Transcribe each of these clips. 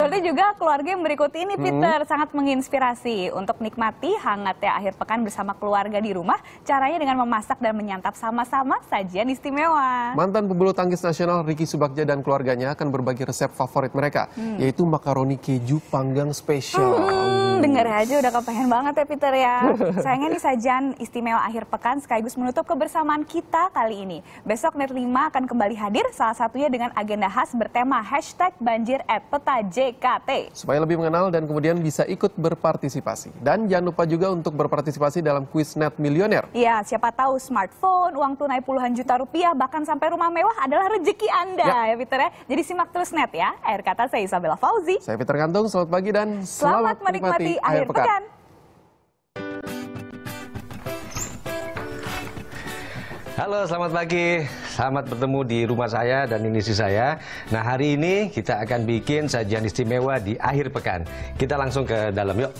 Seperti juga keluarga yang berikut ini, Peter, sangat menginspirasi untuk nikmati hangatnya akhir pekan bersama keluarga di rumah. Caranya dengan memasak dan menyantap sama-sama sajian istimewa. Mantan pebulu tangkis nasional Ricky Subagja dan keluarganya akan berbagi resep favorit mereka, yaitu makaroni keju panggang spesial. Dengar aja udah kepengen banget ya, Peter ya. Sayangnya nih sajian istimewa akhir pekan sekaligus menutup kebersamaan kita kali ini. Besok Net 5 akan kembali hadir, salah satunya dengan agenda khas bertema #banjir@peta.jkt. Supaya lebih mengenal dan kemudian bisa ikut berpartisipasi. Dan jangan lupa juga untuk berpartisipasi dalam kuis Net Milioner. Ya, siapa tahu smartphone, uang tunai puluhan juta rupiah, bahkan sampai rumah mewah adalah rezeki Anda ya Peter ya. Jadi simak terus Net ya. Akhir kata saya Isabella Fauzi. Saya Peter Gantung, selamat pagi dan Selamat menikmati akhir pekan. Halo, selamat pagi. Selamat bertemu di rumah saya dan ini istri saya. Nah, hari ini kita akan bikin sajian istimewa di akhir pekan. Kita langsung ke dalam, yuk.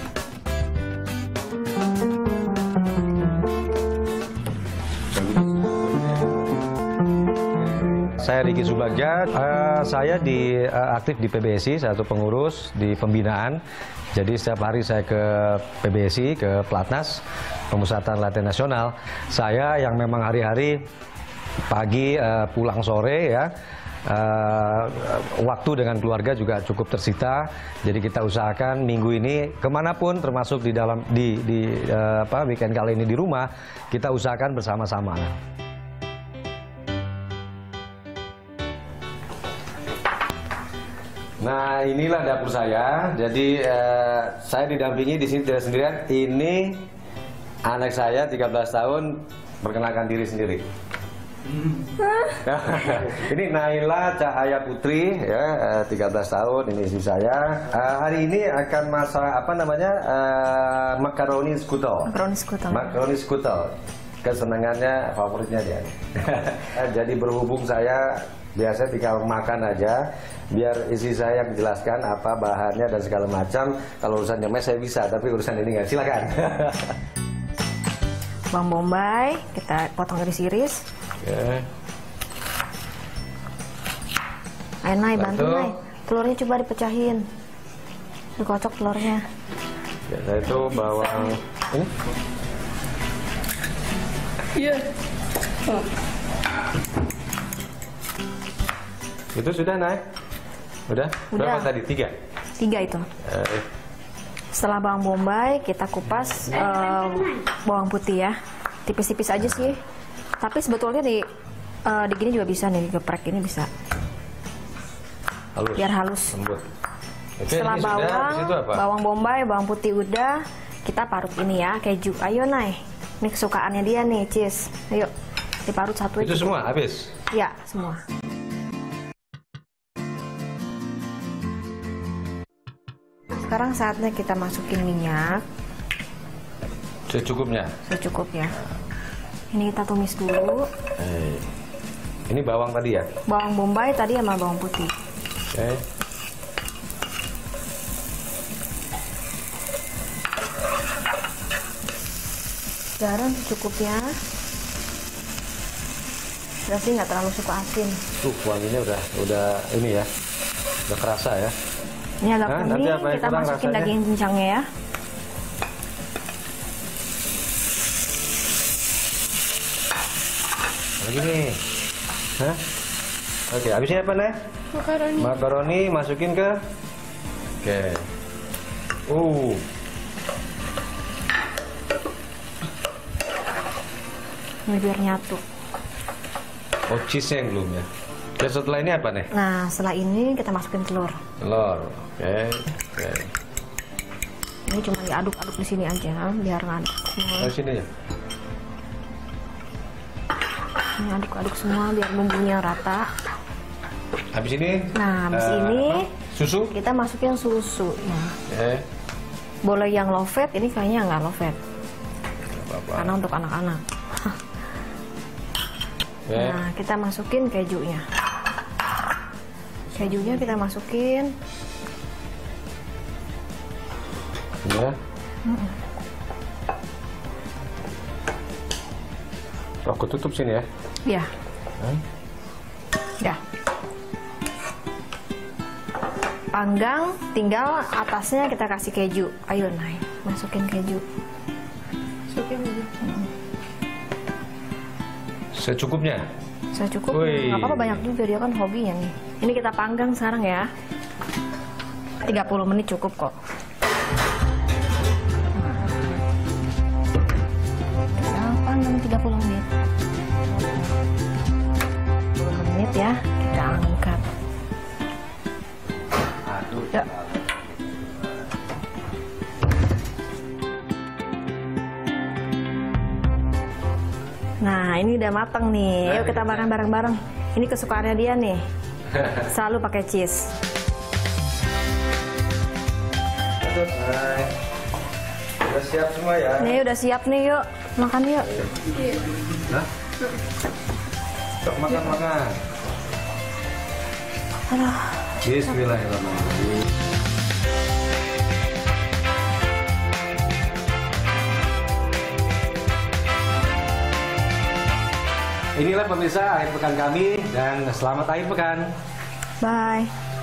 Saya Ricky Subagja, saya aktif di PBSI, satu pengurus di pembinaan. Jadi setiap hari saya ke PBSI, ke Platnas, Pemusatan Latihan Nasional. Saya yang memang hari-hari pagi pulang sore ya, waktu dengan keluarga juga cukup tersita. Jadi kita usahakan minggu ini kemanapun, termasuk di weekend kali ini di rumah, kita usahakan bersama-sama. Nah, inilah dapur saya. Jadi saya didampingi di sini tidak sendirian. Ini anak saya 13 tahun, perkenalkan diri sendiri. Ini Naila Cahaya Putri ya, 13 tahun, ini istri saya. Hari ini akan masak makaroni skutel. Makaroni skutel. Kesenangannya, favoritnya dia. Jadi berhubung saya biasa tinggal makan aja, biar istri saya yang menjelaskan apa bahannya dan segala macam. Kalau urusan nyemai saya bisa, tapi urusan ini nggak. Silakan. Bawang bombay kita potong iris-iris. Oke. Ayo Nay, bantu Nay. Telurnya coba dipecahin, dikocok telurnya. Ya, itu bawang. Ini? Iya. Itu sudah naik? Udah? Berapa tadi? 3? 3 itu. Setelah bawang bombay kita kupas bawang putih ya, tipis-tipis aja sih. Tapi sebetulnya di gini juga bisa nih, geprek ini bisa. Halus. Biar halus. Lembut. Oke, Setelah bawang bombay, bawang putih udah, kita parut ini ya, keju. Ayo Nay, ini kesukaannya dia nih, cheese. Ayo, diparut satu. Itu semua habis? Iya, semua. Sekarang saatnya kita masukin minyak. Secukupnya? Secukupnya. Ini kita tumis dulu. Ini bawang tadi ya? Bawang bombay tadi sama bawang putih. Oke. Garam secukupnya. Berarti nggak terlalu suka asin. Wanginya udah ini ya, udah kerasa ya. Ini agak kuning, kita masukin rasanya? Daging cincangnya ya. Lagi nih. Hah? Oke, habisnya apa nih? Makaroni. Makaroni masukin ke. Oke. Ini biar nyatu. Oh, cheese yang belum ya. Dan setelah ini apa nih? Nah, setelah ini kita masukin telur. Telur. Oke. Ini cuma diaduk-aduk di sini aja, biar ngaduk semua. Oh, sini ya. Ini aduk-aduk semua biar bumbunya rata. Habis ini? Nah, habis ini susu? Kita masukin susu. Nah. Oke. Boleh yang low fat, ini kayaknya nggak low fat. Karena untuk anak-anak. Nah, kita masukin kejunya. Kejunya kita masukin. Ya. Aku tutup sini ya. Iya. Ya. panggang, tinggal atasnya kita kasih keju. Ayo Nay, masukin keju. Secukupnya. Saya cukup, Wih. nggak apa-apa banyak juga, dia kan hobinya nih. Ini kita panggang sekarang ya. 30 menit cukup kok. Kita panggang 30 menit. 10 menit ya, kita angkat. Aduh. Ya. Nah, ini udah matang nih. Yuk kita makan bareng-bareng. Ini kesukaannya dia nih. Selalu pakai cheese. Aduh, Nay. Udah siap semua ya? Nih udah siap nih, yuk. Makan yuk. Hah? Sok makan. Aduh. Bismillahirrahmanirrahim. Inilah pemirsa akhir pekan kami dan selamat akhir pekan. Bye.